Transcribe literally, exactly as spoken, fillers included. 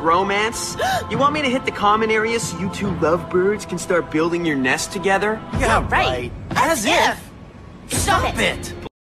romance? You want me to hit the common areas so you two lovebirds can start building your nest together? Yeah, right. As if. Stop Stop it. it.